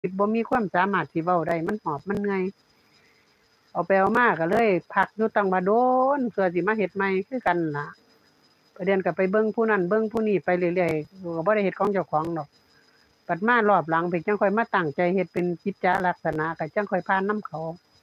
บ่มีความสามารถสิเว้าได้มันหอบมันเหนื่อยเอาไปเอามาก็เลยพักอยู่ตั้งว่าโดนเพื่อสิมาเฮ็ดใหม่คือกันล่ะประเดี๋ยวก็ไปเบิ่งผู้นั้นเบิ่งผู้นี้ไปเรื่อยๆก็บ่ได้เฮ็ดของเจ้าของดอกบัดมารอบหลังเพิ่นจังค่อยมาตั้งใจเฮ็ดเป็นกิจจลักษณะก็จังค่อยผ่านนำเขา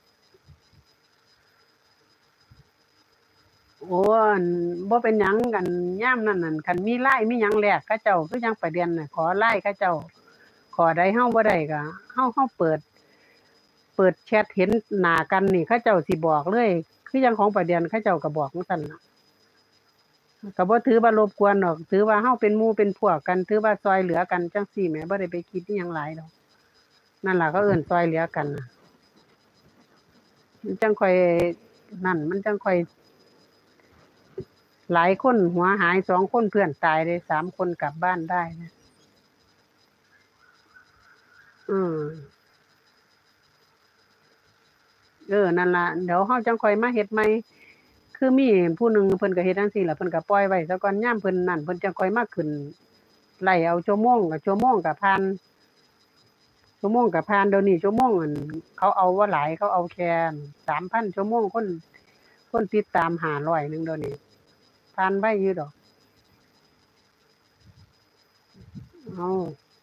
โอ้อั่นบ่เป็นหยังกันยามนั้นนั่นคันมี LINE มีหยังแลกเขาเจ้าคือจังประเด็นน่ะขอ LINE เขาเจ้าขอใดเฮาบ่ได้ก็เฮาเปิดแชตเห็นหน้ากันนี่เขาเจ้าสิบอกเลยคือจังของประเด็นเขาเจ้าก็บอกจังซั่นล่ะก็บ่ถือว่ารบกวนดอกถือว่าเฮาเป็นหมู่เป็นพวกกันถือว่าช่วยเหลือกันจังซี้แหมบ่ได้ไปคิดอิหยังหลายดอกนั่นล่ะเขาเอิ้นช่วยเหลือกันน่ะมันจังค่อยนั่นมันจังค่อยหลายคนหัวหาย2คนเพื่อนตายเลย3คนกลับบ้านได้นะอือนั่นล่ะเดี๋ยวเฮาจังค่อยมาเฮ็ดใหม่คือมีผู้หนึ่งเพิ่นก็เฮ็ดจังซี่ล่ะเพิ่นก็ปล่อยไว้ซะก่อนยามเพิ่นนั่นเพิ่นจังค่อยมาขึ้นไล่เอาชั่วโมงก็ผ่านชั่วโมงก็ผ่านเดี๋ยวนี้ชั่วโมงอั่นเขาเอาบ่หลายเขาเอาแค่3,000ชั่วโมงคนติดตาม500นึงเดี๋ยวนี้ผ่านไวอยู่ดอกอ้าว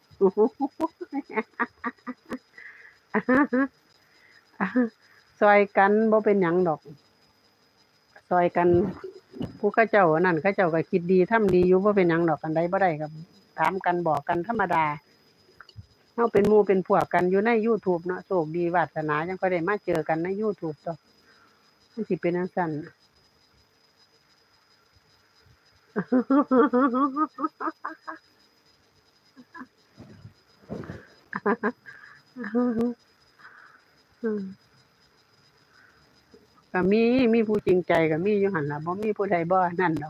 ช่วยกันบ่เป็นหยังดอกช่วยกันผู้เขาเจ้าอันนั้นเขาเจ้าก็คิดดีทำดีอยู่บ่เป็นหยังดอกอันใดบ่ได้ก็ถามกันบอกกันธรรมดาเฮาเป็นหมู่เป็นพวกกันอยู่ใน YouTube เนาะโชคดีวาสนาจังค่อยได้มาเจอกันใน YouTube ดอกมันสิเป็นจังซั่นก็มีผู้จริงใจก็มีอยู่หั่นล่ะบ่มีผู้ใดบ่นั่นดอก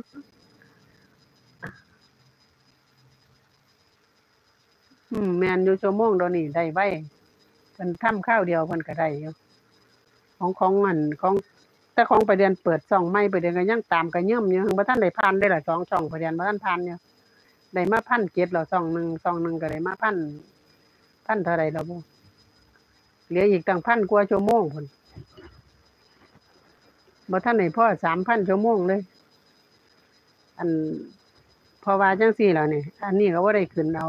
แม่นอยู่ชั่วโมงเดี๋ยวนี้ได้ไวเพิ่นทำคราวเดียวเพิ่นก็ได้อยู่ของอันของแต่ของประเด็นเปิดช่องใหม่ประเด็นก็ยังตามกระเยิ่มอยู่หั้นบ่ทันได้ผ่านเดะล่ะ2ช่องประเด็นบ่ทันผ่านอยู่ได้มา1,700แล้วช่องหนึ่งก็ได้มาพันเท่าใดแล้วบ่เหลืออีกตั้งพันกว่าชั่วโมงพุ่นบ่ทันได้พอ3,000ชั่วโมงเลยอันเพราะว่าจังซี่แล้วนี่อันนี้ก็บ่ได้ขึ้นเอา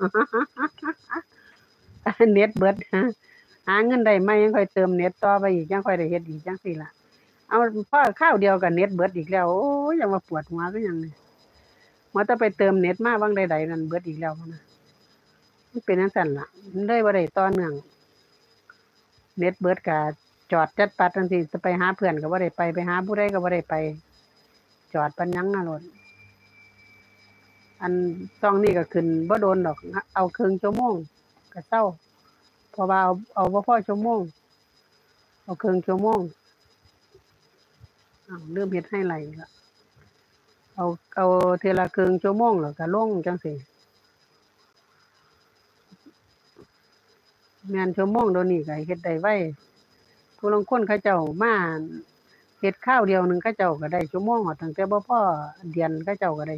เน็ตเบิดหาเงินได้ใหม่ยังค่อยเติมเน็ตต่อไปอีกยังค่อยได้เฮ็ดอีกจังซี่ล่ะเอาพอคราวเดียวก็เน็ตเบิดอีกแล้วโอ้ยยังว่าปวดหัวคือหยังนี่ว่าแต่ไปเติมเน็ตมาวังใดๆนั่นเบิดอีกแล้วนะมันเป็นจังซั่นล่ะมันเลยบ่ได้ต่อเนื่องเน็ตเบิดก็จอดจัดปัดจังซี่จะไปหาเพื่อนก็บ่ได้ไปหาผู้ใดก็บ่ได้ไปจอดปานหยังน่ะโลดอันช่องนี้ก็ขึ้นบ่โดนดอกเอาครึ่งชั่วโมงก็เซาเพราะว่าเอาบ่พอชั่วโมงเอาครึ่งชั่วโมงอ้าวลืมเฮ็ดไฮไลต์อีกแล้วเอาเทื่อละครึ่งชั่วโมงแล้วก็ลงจังซี่แม่นชั่วโมงเดี๋ยวนี้ก็เฮ็ดได้ไวผู้ลางคนเขาเจ้ามาเฮ็ดคราวเดียวหนึ่งเขาเจ้าก็ได้ชั่วโมงฮอดตั้งแต่บ่พอเดือนเขาเจ้าก็ได้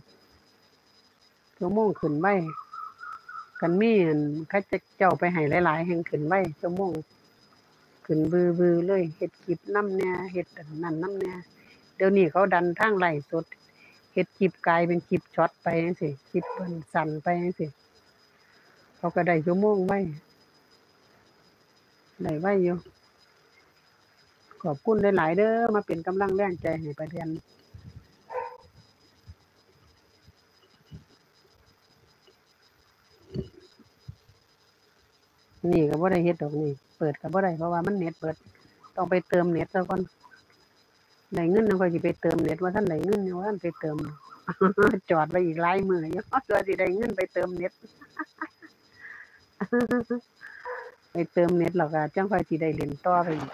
ชั่วโมงขึ้นไวคันมีอั่นเขาเจ้าไปให้หลายๆแฮ่งขึ้นไวชั่วโมงขึ้นบือๆเลยเฮ็ดคลิปนำแหน่เฮ็ดอันนั้นนำแหน่เดี๋ยวนี้เขาดันทางไลฟ์สดเฮ็ดคลิปกลายเป็นคลิปช็อตไปจังซี่คลิปเพิ่นสั้นไปจังซี่เขาก็ได้ชั่วโมงไวได้ไวอยู่ขอบคุณหลายๆเด้อมาเป็นกำลังแรงใจให้ประเทือนนี่ก็บ่ได้เฮ็ดดอกนี่เปิดก็บ่ได้เพราะว่ามันเน็ตเบิดต้องไปเติมเน็ตซะก่อนได้เงินจั่งค่อยสิไปเติมเน็ตบ่ทันได้เงินยังบ่ทันไปเติมจอดไว้อีกหลายมื้ออยู่กว่าสิได้เงินไปเติมเน็ตไปเติมเน็ตแล้วก็จั่งค่อยสิได้เล่นต่อไปอีก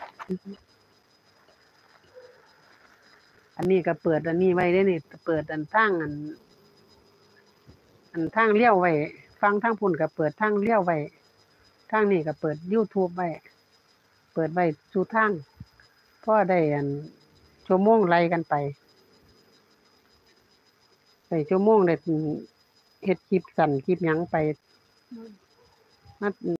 อันนี้ก็เปิดอันนี้ไว้เด้นี่เปิดอันทางทางเลี้ยวไว้ฝั่งทางพุ่นก็เปิดทางเลี้ยวไว้ทางนี้ก็เปิด YouTube ไว้เปิดไว้ซุทางพอได้อันชั่วโมงไล่กันไปได้ชั่วโมงได้เฮ็ดคลิปสั้นคลิปหยังไปมา